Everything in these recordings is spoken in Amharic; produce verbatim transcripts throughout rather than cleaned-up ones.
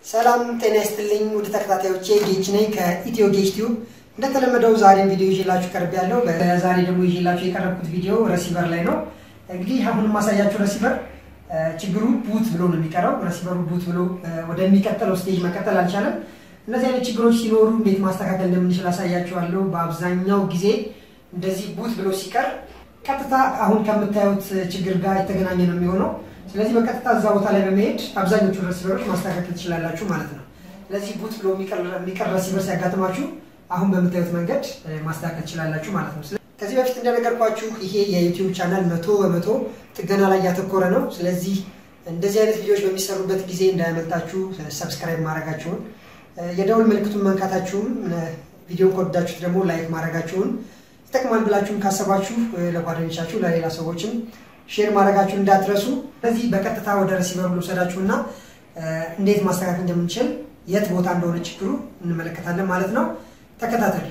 ሰላም ጤና ይስጥልኝ ውድ ተከታታዮቼ ጌጅ ነኝ ከኢትዮ ጌጅ ቲዩብ እንደተለመደው ዛሬ ቪዲዮ ይዤላችሁ ቀርብ ያለው በዛሬ ደግሞ ይዤላችሁ የቀረብኩት ቪዲዮ ሪሲቨር ላይ ነው እንግዲህ አሁን ማሳያችሁ ሪሲቨር ችግሩ ቡት ብሎ ነው የሚቀረው ሪሲቨሩ ቡት ብሎ ወደሚቀጥለው ስቴጅ መቀጠል አልቻለም እነዚህ አይነት ችግሮች ሲኖሩ እንዴት ማስተካከል እንደምንችል አሳያችኋለሁ በአብዛኛው ጊዜ እንደዚህ ቡት ብሎ ሲቀር ቀጥታ አሁን ከምታዩት ችግር ጋር የተገናኘ ነው የሚሆነው ስለዚህ በቀጥታ እዛ ቦታ ላይ በመሄድ አብዛኞቹ ሪሲቨሮች ማስተካከል ትችላላችሁ ማለት ነው ስለዚህ ቡት ብሎ የሚቀር የሚቀር ሪሲቨር ሲያጋጥማችሁ አሁን በምታዩት መንገድ ማስተካከል ትችላላችሁ ማለት ነው ከዚህ በፊት እንደነገርኳችሁ ይሄ የዩቲዩብ ቻናል መቶ በመቶ ጥገና ላይ ያተኮረ ነው ስለዚህ እንደዚህ አይነት ቪዲዮዎች በሚሰሩበት ጊዜ እንዳያመልጣችሁ ሰብስክራይብ ማድረጋችሁን የደውል ምልክቱን መንካታችሁን ቪዲዮን ከወደዳችሁት ደግሞ ላይክ ማድረጋችሁን ይጠቅማል ብላችሁም ካሰባችሁ ለጓደኞቻችሁ ለሌላ ሰዎችም ሼር ማድረጋችሁን እንዳትረሱ ስለዚህ በቀጥታ ወደ ሪሲቨሩ ልውሰዳችሁና እንዴት ማስተካከል እንደምንችል የት ቦታ እንደሆነ ችግሩ እንመለከታለን ማለት ነው ተከታተሉ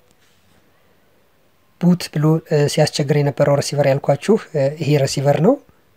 ቡት ብሎ ሲያስቸግር የነበረው ሪሲቨር ያልኳችሁ ይሄ ሪሲቨር ነው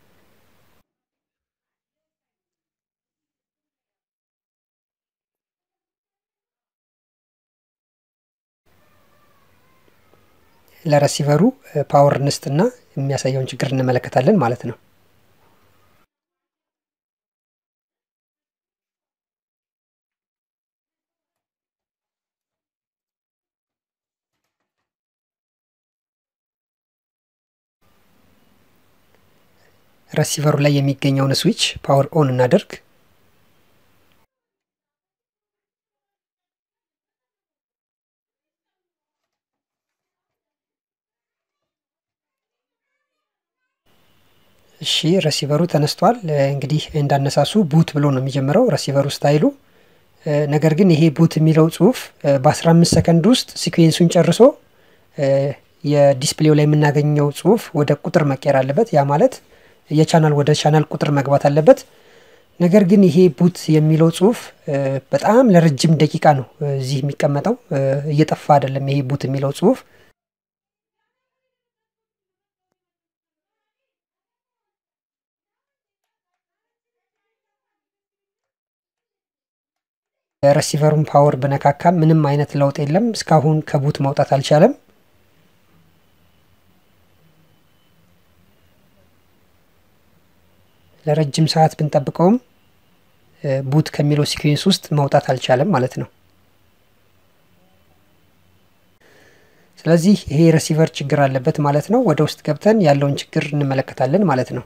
ለሪሲቨሩ ፓወር ንስትና የሚያሳየውን ችግር እንመለከታለን ማለት ነው ሪሲቨሩ ላይ የሚገኘውን ስዊች ፓወር ኦን እናደርግ እሺ ሪሲቨሩ ተነስቷል እንግዲህ እንዳነሳሱ ቡት ብሎ ነው የሚጀምረው ሪሲቨሩ ስታይሉ ነገር ግን ይሄ ቡት የሚለው ጽሁፍ በ15 ሰከንድ ውስጥ ሲኩዌንሱን ጨርሶ የዲስፕሌው ላይ የምናገኘው ጽሁፍ ወደ ቁጥር መቀየር አለበት ያ ማለት የቻናል ወደ ቻናል ቁጥር መግባት አለበት ነገር ግን ይሄ ቡት የሚለው ጽሁፍ በጣም ለረጅም ደቂቃ ነው እዚህ የሚቀመጠው እየጠፋ አይደለም ይሄ ቡት የሚለው ጽሁፍ ሪሲቨሩን ፓወር በነካካ ምንም አይነት ለውጥ የለም እስካሁን ከቡት መውጣት አልቻለም ለረጅም ሰዓት ብንጠብቀውም ቡት ከሚለው ሲኩዌንስ ውስጥ መውጣት አልቻለም ማለት ነው ስለዚህ ይሄ ሪሲቨር ችግር አለበት ማለት ነው ወደ ውስጥ ገብተን ያለውን ችግር እንመለከታለን ማለት ነው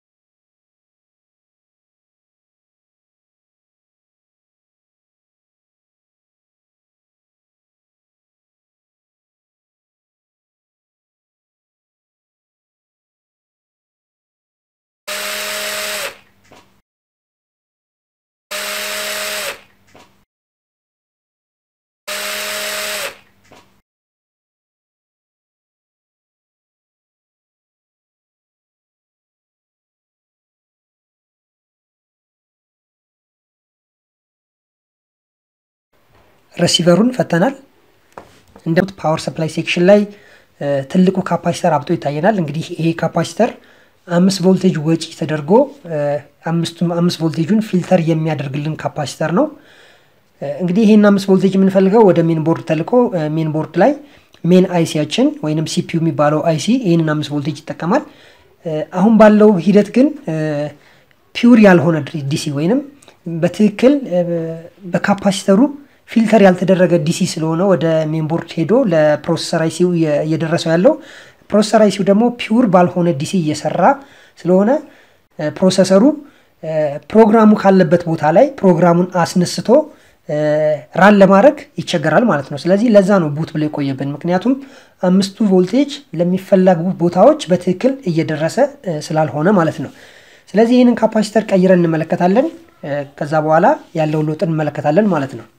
ሪሲቨሩን ፈተናል እንደውት ፓወር ሰፕላይ ሴክሽን ላይ ትልቁ ካፓሲተር አብጦ ይታየናል እንግዲህ ይሄ ካፓሲተር አምስት ቮልቴጅ ወጪ ተደርጎ አምስቱም አምስት ቮልቴጁን ፊልተር የሚያደርግልን ካፓሲተር ነው እንግዲህ ይሄን አምስት ቮልቴጅ የምንፈልገው ወደ ሜን ቦርድ ተልቆ ሜን ቦርድ ላይ ሜን አይሲያችን ወይንም ሲፒዩ የሚባለው አይሲ ይሄንን አምስት ቮልቴጅ ይጠቀማል አሁን ባለው ሂደት ግን ፒውር ያልሆነ ዲሲ ወይንም በትክክል በካፓሲተሩ ፊልተር ያልተደረገ ዲሲ ስለሆነ ወደ ሜን ቦርድ ሄዶ ለፕሮሰሰር አይሲው እየደረሰው ያለው ፕሮሰሰር አይሲው ደግሞ ፒውር ባልሆነ ዲሲ እየሰራ ስለሆነ ፕሮሰሰሩ ፕሮግራሙ ካለበት ቦታ ላይ ፕሮግራሙን አስነስቶ ራን ለማድረግ ይቸገራል ማለት ነው ስለዚህ ለዛ ነው ቡት ብሎ የቆየብን ምክንያቱም አምስቱ ቮልቴጅ ለሚፈለጉ ቦታዎች በትክክል እየደረሰ ስላልሆነ ማለት ነው ስለዚህ ይሄንን ካፓሲተር ቀይረን እንመለከታለን ከዛ በኋላ ያለው ለውጥ እንመለከታለን ማለት ነው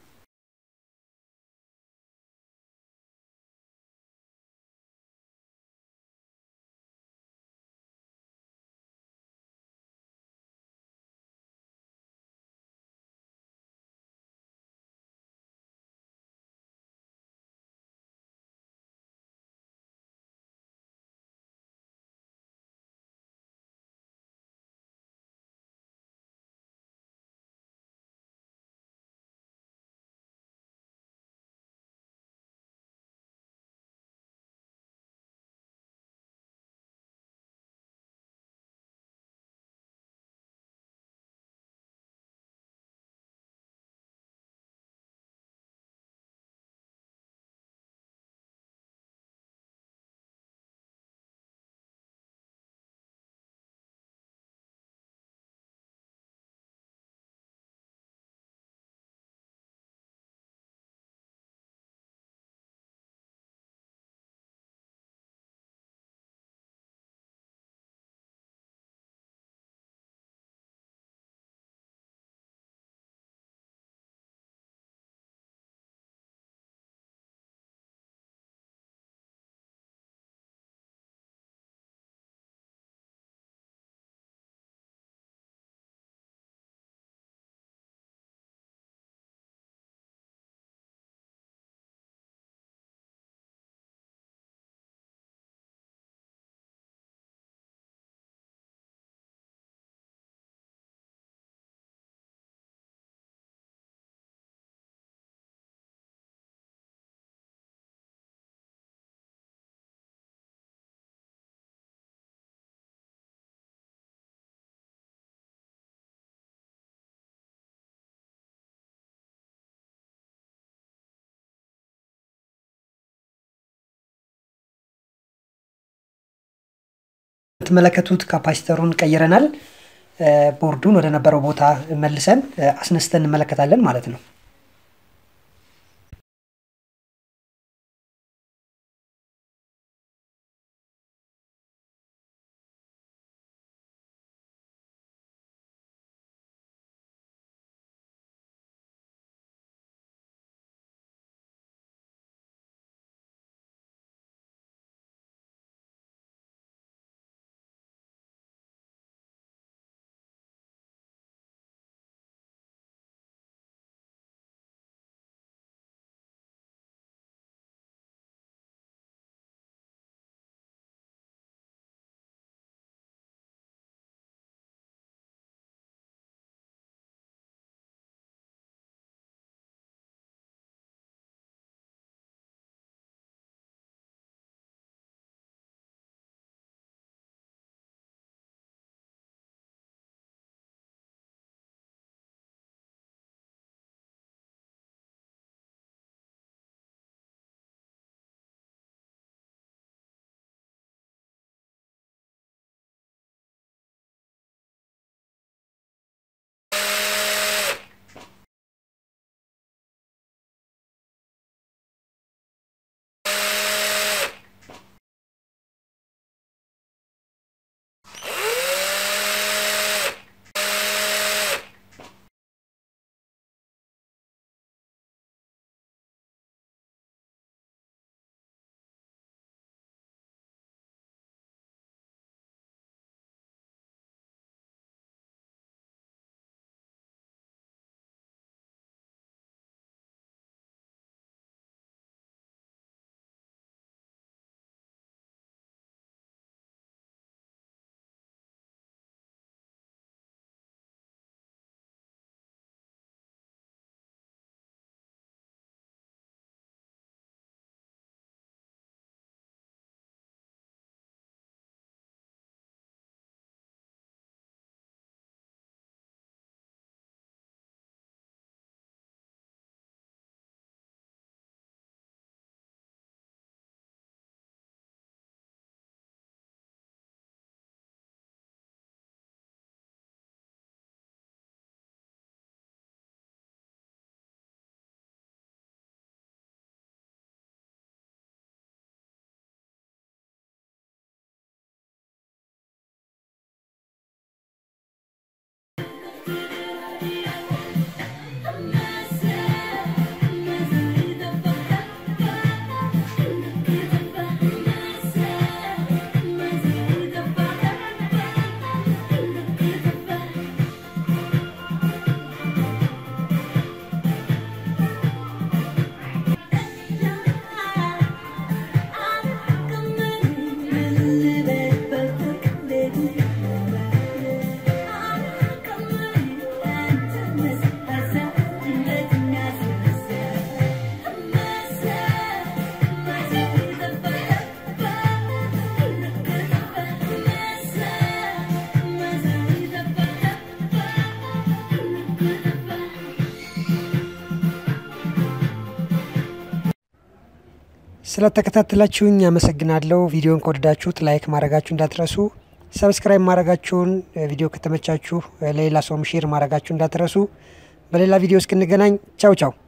ተመለከቱት ካፓሲተሩን ቀይረናል ቦርዱን ወደ ነበረው ቦታ መልሰን አስነስተን እንመለከታለን ማለት ነው ስለተከታተላችሁኝ አመሰግናለሁ ቪዲዮን ከወደዳችሁት ላይክ ማድረጋችሁን እንዳትረሱ ሰብስክራይብ ማድረጋችሁን ቪዲዮ ከተመቻችሁ ለሌላ ሰው ሼር ማድረጋችሁን እንዳትረሱ በሌላ ቪዲዮ እስክንገናኝ ቻው ቻው